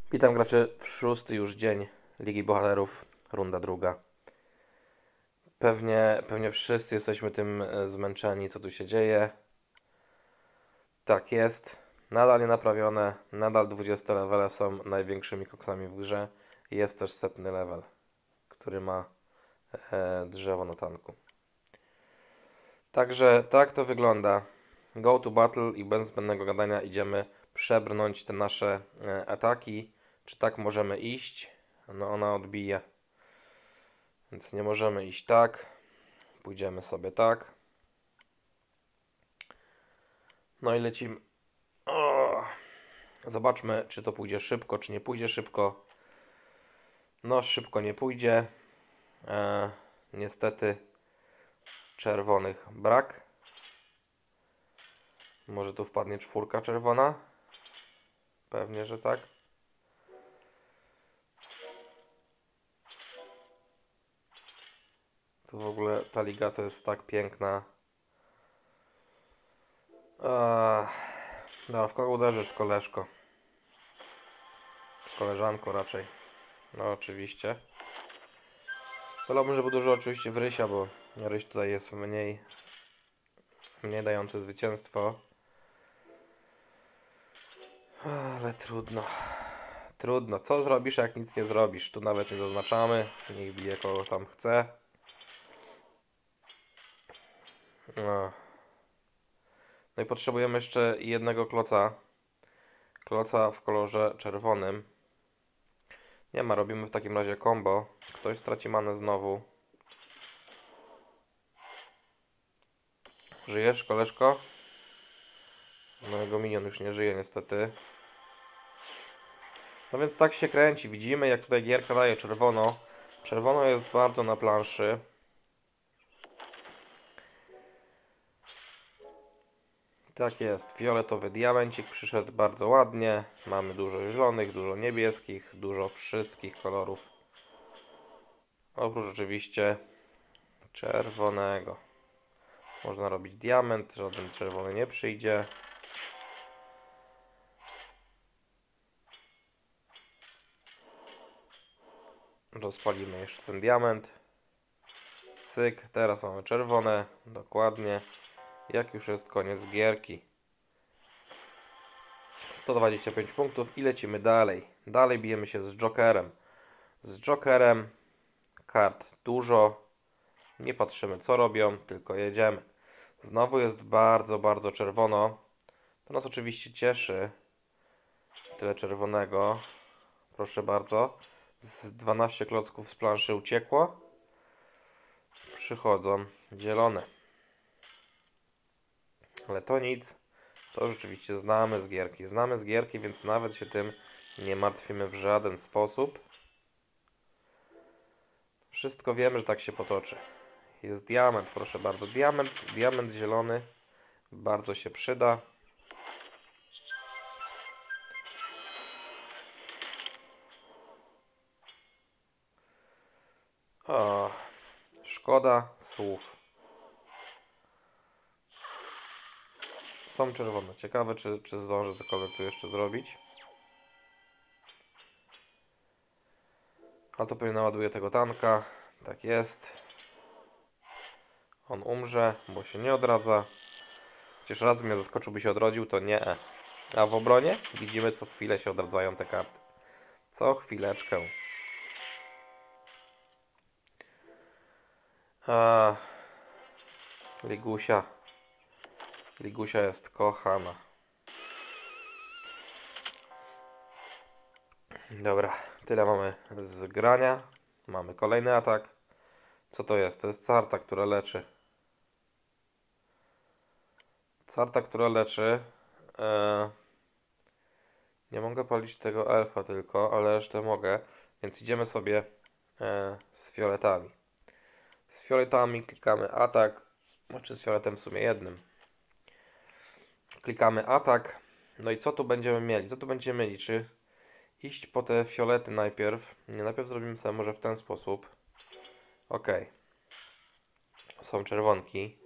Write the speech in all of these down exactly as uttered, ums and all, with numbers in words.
Witam graczy w szósty już dzień Ligi Bohaterów, runda druga. Pewnie, pewnie wszyscy jesteśmy tym e, zmęczeni, co tu się dzieje. Tak jest, nadal nie naprawione, nadal dwudzieste levele są największymi koksami w grze. Jest też setny level, który ma e, drzewo na tanku. Także tak to wygląda. Go to battle i bez zbędnego gadania idziemy przebrnąć te nasze e, ataki. Czy tak możemy iść? No ona odbija. Więc nie możemy iść tak. Pójdziemy sobie tak. No i lecimy. O! Zobaczmy, czy to pójdzie szybko, czy nie pójdzie szybko. No, szybko nie pójdzie. E, niestety czerwonych brak. Może tu wpadnie czwórka czerwona? Pewnie, że tak. Tu w ogóle ta liga to jest tak piękna. Eee, no, w kogo uderzysz, koleżko? Koleżanko raczej. No oczywiście. Wolałbym, żeby dużo oczywiście w Rysia, bo Ryś tutaj jest mniej, mniej dający zwycięstwo. Ale trudno. Trudno. Co zrobisz, jak nic nie zrobisz? Tu nawet nie zaznaczamy. Niech bije kogo tam chce. No. No i potrzebujemy jeszcze jednego kloca. Kloca w kolorze czerwonym. Nie ma, robimy w takim razie combo. Ktoś straci manę znowu. Żyjesz, koleżko? No jego minion już nie żyje niestety. No więc tak się kręci. Widzimy, jak tutaj gierka daje czerwono. Czerwono jest bardzo na planszy. Tak jest. Fioletowy diamencik przyszedł bardzo ładnie. Mamy dużo zielonych, dużo niebieskich, dużo wszystkich kolorów. Oprócz oczywiście czerwonego. Można robić diament, żaden czerwony nie przyjdzie. Rozpalimy jeszcze ten diament. Cyk, teraz mamy czerwone, dokładnie. Jak już jest koniec gierki. sto dwadzieścia pięć punktów i lecimy dalej. Dalej bijemy się z Jokerem. Z Jokerem kart dużo. Nie patrzymy co robią, tylko jedziemy. Znowu jest bardzo, bardzo czerwono. To nas oczywiście cieszy. Tyle czerwonego. Proszę bardzo. Z dwanaście klocków z planszy uciekło. Przychodzą zielone. Ale to nic. To rzeczywiście znamy z gierki. Znamy z gierki, więc nawet się tym nie martwimy w żaden sposób. Wszystko wiemy, że tak się potoczy. Jest diament, proszę bardzo. Diament, diament zielony bardzo się przyda. O, szkoda słów. Są czerwone. Ciekawe, czy, czy zdążę cokolwiek tu jeszcze zrobić. A to pewnie naładuje tego tanka. Tak jest. On umrze, bo się nie odradza. Chociaż raz mnie zaskoczył, by się odrodził, to nie. A w obronie widzimy, co chwilę się odradzają te karty. Co chwileczkę. A, Ligusia. Ligusia jest kochana. Dobra, tyle mamy z grania. Mamy kolejny atak. Co to jest? To jest Carta, która leczy. Carta, która leczy. Eee, nie mogę palić tego elfa tylko, ale resztę mogę. Więc idziemy sobie e, z fioletami. Z fioletami klikamy atak. Znaczy z fioletem w sumie jednym. Klikamy atak. No i co tu będziemy mieli? Co tu będziemy mieli? Czy iść po te fiolety najpierw? Nie, najpierw zrobimy sobie może w ten sposób. Ok. Są czerwonki.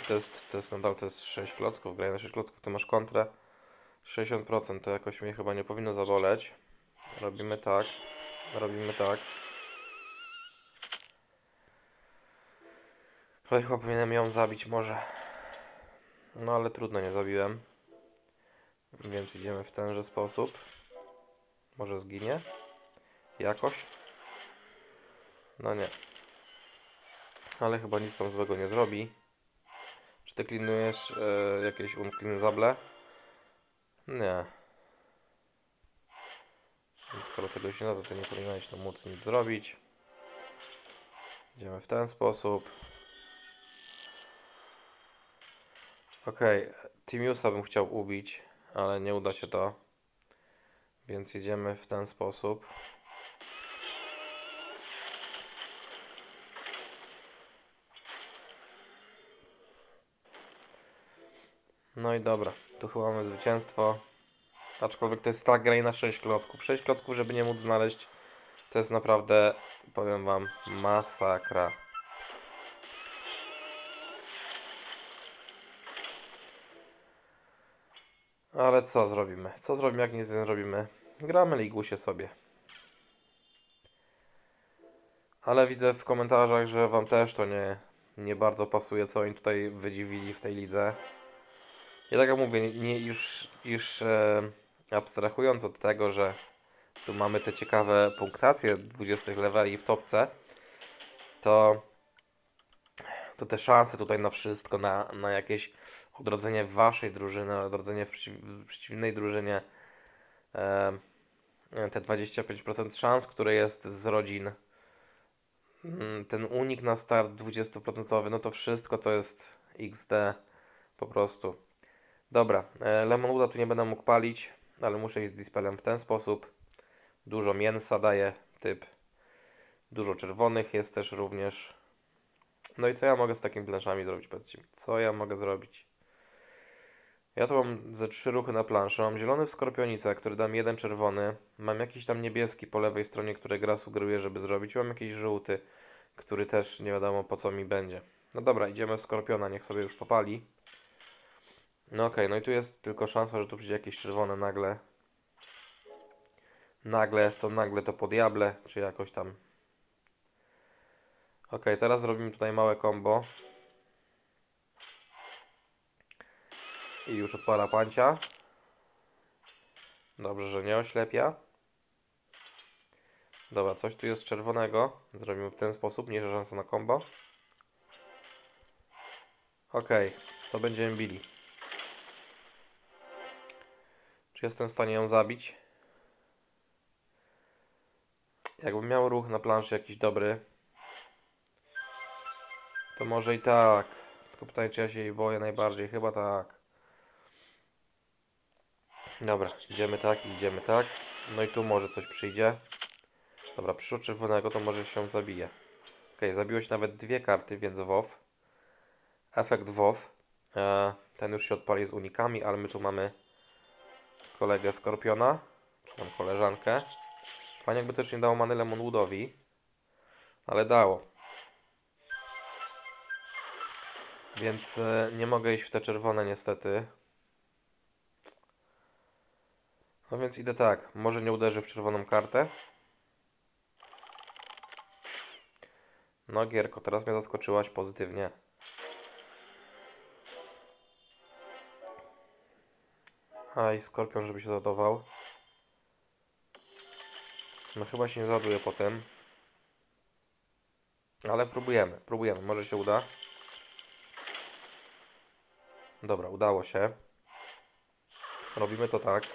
to jest, to jest nadal to jest sześć klocków, graj na sześć klocków, ty masz kontrę sześćdziesiąt procent, to jakoś mnie chyba nie powinno zaboleć. Robimy tak, robimy tak. Chyba powinienem ją zabić może. No ale trudno, nie zabiłem. Więc idziemy w tenże sposób. Może zginie? Jakoś? No nie. Ale chyba nic tam złego nie zrobi. Czy ty klinujesz e, jakieś unklinzable? Nie. Więc skoro tego się da, to ty nie powinieneś no móc nic zrobić. Idziemy w ten sposób. Okej, okay. Timiusa bym chciał ubić, ale nie uda się to. Więc idziemy w ten sposób. No i dobra, tu chyba mamy zwycięstwo. Aczkolwiek to jest tak gra na sześć klocków. sześć klocków, żeby nie móc znaleźć, to jest naprawdę, powiem wam, masakra. Ale co zrobimy? Co zrobimy, jak nic nie zrobimy? Gramy Ligusie sobie. Ale widzę w komentarzach, że wam też to nie, nie bardzo pasuje, co oni tutaj wydziwili w tej lidze. Ja tak jak mówię, nie, nie, już, już e, abstrahując od tego, że tu mamy te ciekawe punktacje dwudziestu leveli w topce, to, to te szanse tutaj na wszystko, na, na jakieś odrodzenie waszej drużyny, odrodzenie w, przeciw, w przeciwnej drużynie, e, te dwadzieścia pięć procent szans, które jest z rodzin, ten unik na start dwudziestu procent, no to wszystko to jest iks de po prostu. Dobra, e, Lemonwooda tu nie będę mógł palić, ale muszę iść z dispelem w ten sposób. Dużo mięsa daje typ. Dużo czerwonych jest też również. No i co ja mogę z takimi planszami zrobić? Powiedzcie mi, co ja mogę zrobić? Ja tu mam ze trzy ruchy na planszy. Mam zielony w skorpionice, który da mi jeden czerwony. Mam jakiś tam niebieski po lewej stronie, który gra sugeruje, żeby zrobić. Mam jakiś żółty, który też nie wiadomo po co mi będzie. No dobra, idziemy w skorpiona, niech sobie już popali. No okej, okay, no i tu jest tylko szansa, że tu przyjdzie jakieś czerwone nagle. Nagle, co nagle to po diable, czy jakoś tam. Ok, teraz zrobimy tutaj małe combo. I już odpala pancia. Dobrze, że nie oślepia. Dobra, coś tu jest czerwonego. Zrobimy w ten sposób, mniejsza szansa na combo. Ok, co będziemy bili? Czy jestem w stanie ją zabić? Jakbym miał ruch na planszy jakiś dobry, to może i tak. Tylko pytanie, czy ja się jej boję najbardziej. Chyba tak. Dobra, idziemy tak i idziemy tak. No i tu może coś przyjdzie. Dobra, przyszło czerwonego, to może się zabije. Ok, zabiłeś nawet dwie karty, więc WoW. Efekt WoW. E, ten już się odpali z unikami, ale my tu mamy kolegę Skorpiona. Czy tam koleżankę. Fajnie jakby też nie dało many Lemonwoodowi. Ale dało. Więc e, nie mogę iść w te czerwone niestety. No więc idę tak. Może nie uderzy w czerwoną kartę. No Gierko, teraz mnie zaskoczyłaś pozytywnie. Aj, Skorpion, żeby się załadował. No chyba się nie załaduje potem. Ale próbujemy, próbujemy. Może się uda. Dobra, udało się. Robimy to tak.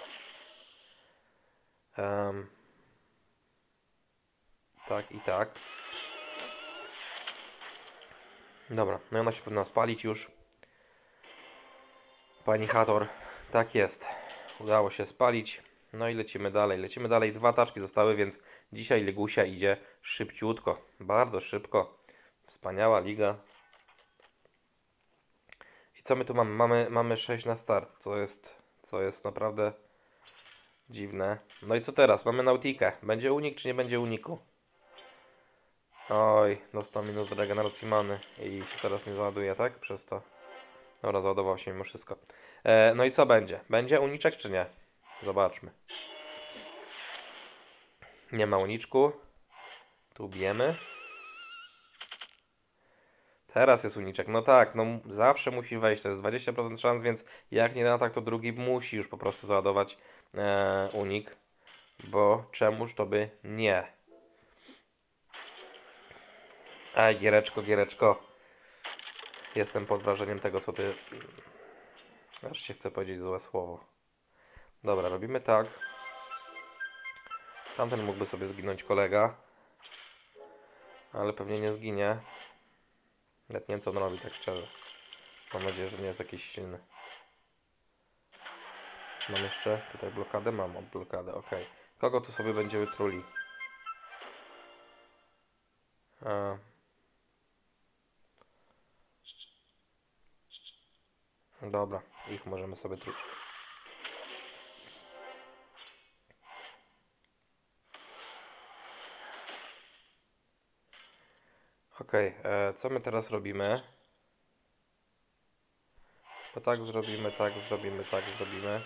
Um, tak i tak. Dobra, no i ona się powinna spalić już. Pani Hator, tak jest. Udało się spalić. No i lecimy dalej. Lecimy dalej. Dwa taczki zostały, więc dzisiaj Ligusia idzie szybciutko. Bardzo szybko. Wspaniała liga. I co my tu mamy? Mamy, mamy sześć na start, co jest, co jest naprawdę dziwne. No i co teraz? Mamy Nautikę. Będzie unik, czy nie będzie uniku? Oj, dostał minus do regeneracji many i się teraz nie załaduje, tak? Przez to. Dobra, załadował się mimo wszystko. E, no i co będzie? Będzie uniczek czy nie? Zobaczmy. Nie ma uniczku. Tu bijemy. Teraz jest uniczek. No tak, no zawsze musi wejść. To jest dwadzieścia procent szans, więc jak nie na tak, to drugi musi już po prostu załadować e, unik. Bo czemuż to by nie? Ej, Giereczko, Giereczko. Jestem pod wrażeniem tego, co ty... Aż się chce powiedzieć złe słowo. Dobra, robimy tak. Tamten mógłby sobie zginąć kolega. Ale pewnie nie zginie. Nawet nie wiem, co on robi, tak szczerze. Mam nadzieję, że nie jest jakiś silny. Mam jeszcze tutaj blokadę? Mam blokadę, ok. Kogo tu sobie będziemy truli? A. Dobra, ich możemy sobie truć. Ok, co my teraz robimy? Bo tak zrobimy, tak zrobimy, tak zrobimy.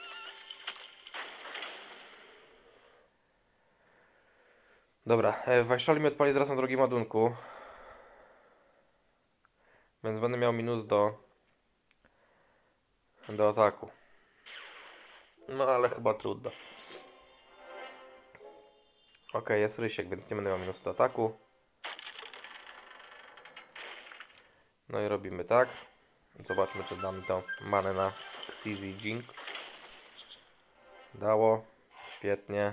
Dobra, e, Wajszoli mi odpali zaraz na drugim ładunku. Więc będę miał minus do do ataku. No ale chyba trudno. Ok, jest Rysiek, więc nie będę miał minusu do ataku. No i robimy tak. Zobaczmy, czy da mi to manę na Xizi Jing. Dało. Świetnie.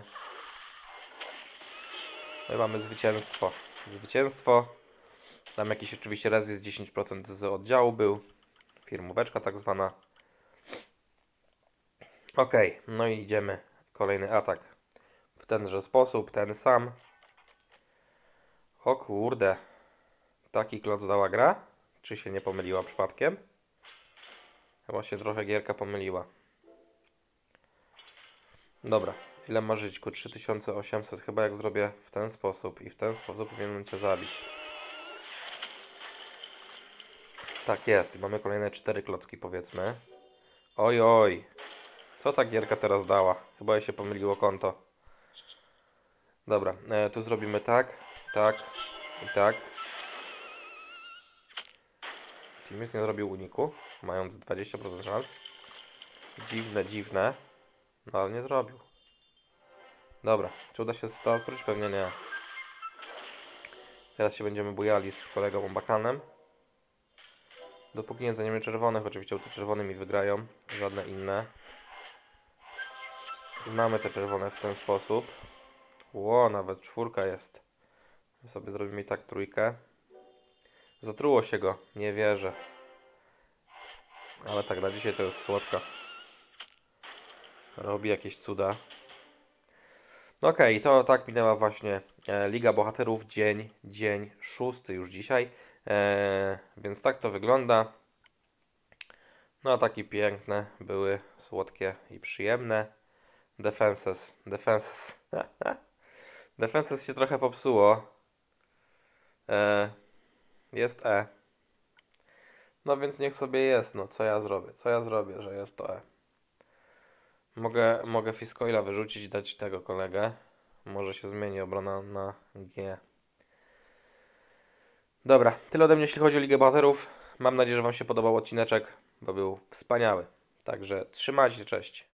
No i mamy zwycięstwo. Zwycięstwo. Tam jakiś oczywiście resist dziesięć procent z oddziału był. Firmóweczka tak zwana. Ok, no i idziemy. Kolejny atak. W tenże sposób, ten sam. O kurde. Taki kloc dała gra? Czy się nie pomyliła przypadkiem? Chyba się trochę gierka pomyliła. Dobra. Ile ma żyćku? trzy tysiące osiemset. Chyba jak zrobię w ten sposób i w ten sposób powinienem cię zabić. Tak jest. I mamy kolejne cztery klocki, powiedzmy. Oj, oj. Co ta gierka teraz dała? Chyba jej się pomyliło konto. Dobra. E, tu zrobimy tak, tak i tak. Teamix nie zrobił uniku, mając dwadzieścia procent szans. Dziwne, dziwne. No ale nie zrobił. Dobra, czy uda się to odkryć? Pewnie nie. Teraz się będziemy bujali z kolegą Bakanem. Dopóki nie zajmiemy czerwonych, oczywiście te czerwone mi wygrają, żadne inne. I mamy te czerwone w ten sposób. Ło, nawet czwórka jest. My sobie zrobimy i tak trójkę. Zatruło się go, nie wierzę. Ale tak, na dzisiaj to jest słodka. Robi jakieś cuda. No okej, okay, to tak minęła właśnie e, Liga Bohaterów, dzień, dzień szósty już dzisiaj. E, więc tak to wygląda. No ataki piękne, były słodkie i przyjemne. Defenses, defenses. Defenses się trochę popsuło. E, jest E. No więc niech sobie jest, no co ja zrobię? Co ja zrobię, że jest to E? Mogę, mogę Fiscoila wyrzucić i dać tego kolegę. Może się zmieni obrona na G. Dobra, tyle ode mnie jeśli chodzi o Ligę Bohaterów. Mam nadzieję, że Wam się podobał odcineczek, bo był wspaniały. Także trzymajcie się, cześć.